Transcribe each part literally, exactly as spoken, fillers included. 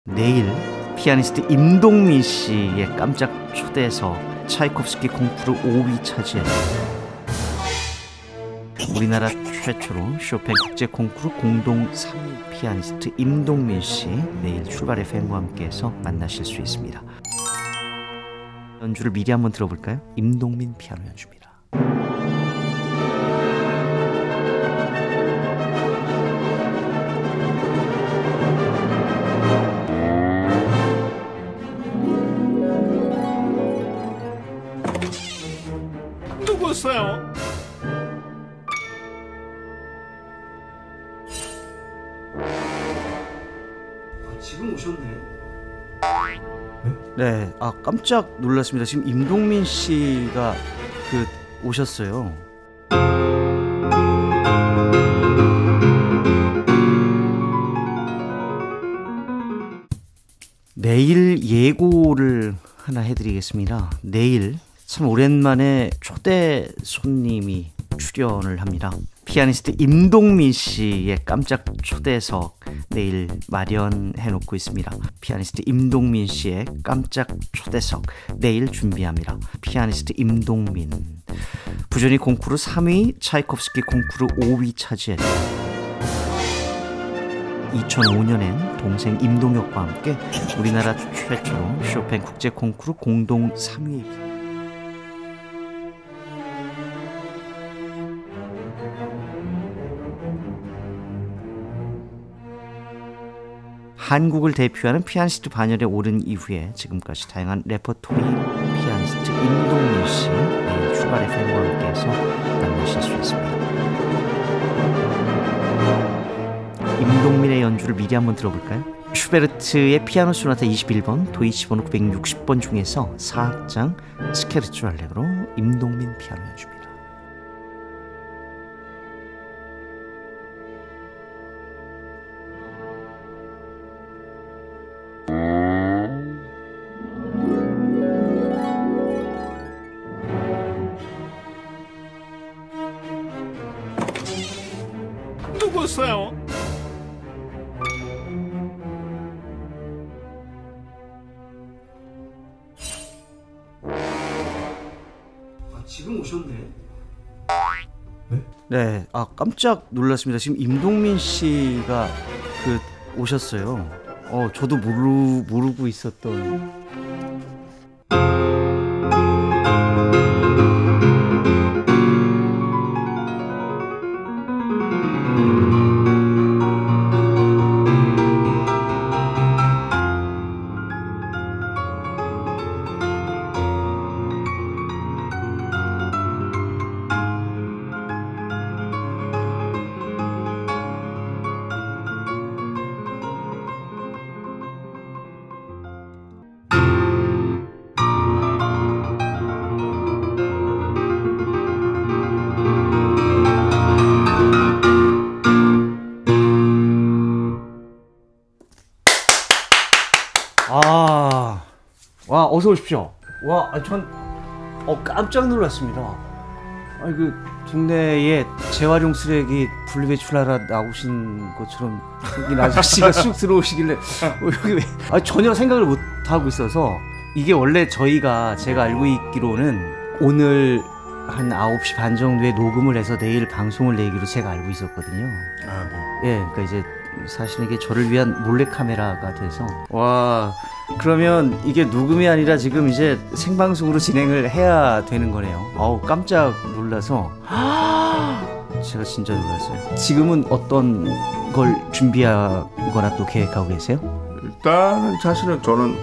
내일 피아니스트 임동민 씨의 깜짝 초대석, 차이콥스키 콩쿠르 오 위 차지했다. 우리나라 최초로 쇼팽 국제 콩쿠르 공동 삼 위 피아니스트 임동민 씨, 내일 출발 에프엠과 함께해서 만나실 수 있습니다. 연주를 미리 한번 들어볼까요? 임동민 피아노 연주입니다. 누구세요? 아, 지금 오셨네. 네? 네, 아 깜짝 놀랐습니다. 지금 임동민 씨가 그 오셨어요. 내일 예고를 하나 해드리겠습니다. 내일 참 오랜만에 초대 손님이 출연을 합니다. 피아니스트 임동민 씨의 깜짝 초대석 내일 마련해 놓고 있습니다. 피아니스트 임동민 씨의 깜짝 초대석 내일 준비합니다. 피아니스트 임동민, 부전히 콩쿠르 삼 위, 차이콥스키 콩쿠르 오 위 차지했다. 이천오 년엔 동생 임동혁과 함께 우리나라 최초로 쇼팽 국제 콩쿠르 공동 삼 위. 한국을 대표하는 피아니스트 반열에 오른 이후에 지금까지 다양한 레퍼토리 피아니스트 임동민 씨, 내일 출발 에프엠과 함께해서 만나실 수 있습니다. 임동민의 연주를 미리 한번 들어볼까요? 슈베르트의 피아노 소나타 이십일 번, 도이치 번호 구백육십 번 중에서 사 악장 스케르초 알레그로, 임동민 피아노 연주입니다. 누구세요? 아, 지금 오셨네. 네? 네, 아 깜짝 놀랐습니다. 지금 임동민 씨가 그 오셨어요. 어, 저도 모르 모르고 있었던. 아, 와, 어서 오십시오. 와, 아, 전 어, 깜짝 놀랐습니다. 아니, 그 동네에 재활용 쓰레기 분리배출하러 나오신 것처럼 생긴 아저씨가 쑥 들어오시길래 어, 여기 왜? 아, 전혀 생각을 못 하고 있어서. 이게 원래 저희가, 제가 알고 있기로는 오늘 한 아홉 시 반 정도에 녹음을 해서 내일 방송을 내기로 제가 알고 있었거든요. 아, 네. 예, 그러니까 이제 사실 이게 저를 위한 몰래카메라가 돼서. 와, 그러면 이게 녹음이 아니라 지금 이제 생방송으로 진행을 해야 되는 거네요. 어우, 깜짝 놀라서 제가 진짜 놀랐어요. 지금은 어떤 걸 준비하거나 또 계획하고 계세요? 일단은 사실은 저는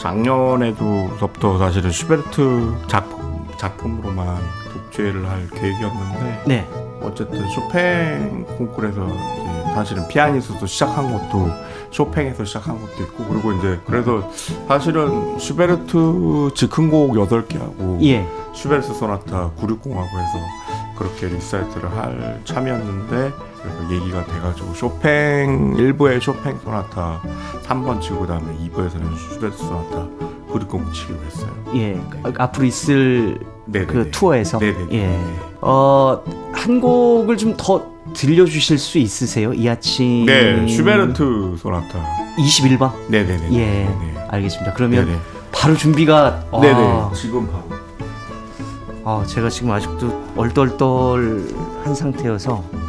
작년에도부터 사실은 슈베르트 작품, 작품으로만 독재를 할 계획이었는데, 네. 어쨌든 쇼팽 콩쿠르에서 이제 사실은 피아니스트도 시작한 것도 쇼팽에서 시작한 것도 있고, 그리고 이제 그래서 사실은 슈베르트 즉흥곡 여덟 개 하고, 예. 슈베르트 소나타 구백육십하고 해서 그렇게 리사이트를 할 참이었는데, 그래서 얘기가 돼가지고 쇼팽 일 부에 쇼팽 소나타 삼 번 치고 그 다음에 이 부에서는 슈베르트 소나타 구백육십 치기로 했어요. 예, 앞으로 있을 네네네. 그 투어에서. 네네네. 예. 어, 한 곡을 좀 더 들려주실 수 있으세요? 이 아침. 네, 슈베르트 소나타. 이십일 번? 네네네. 예, 네네. 알겠습니다. 그러면 네네. 바로 준비가. 네네. 아, 지금 바로. 아, 제가 지금 아직도 얼떨떨한 상태여서